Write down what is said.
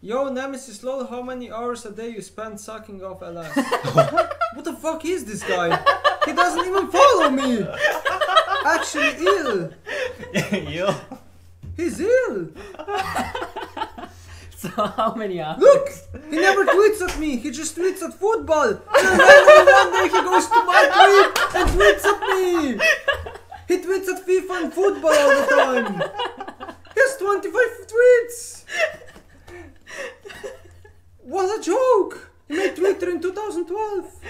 Yo, Nemesis lol, how many hours a day you spend sucking off LS? What the fuck is this guy? He doesn't even follow me! Actually ill! Ill? He's ill! So how many hours? Look! He never tweets at me, he just tweets at football! And then randomly one day he goes to my tweet and tweets at me! He tweets at FIFA and football all the time! He has 25 tweets! What a joke! He made Twitter in 2012!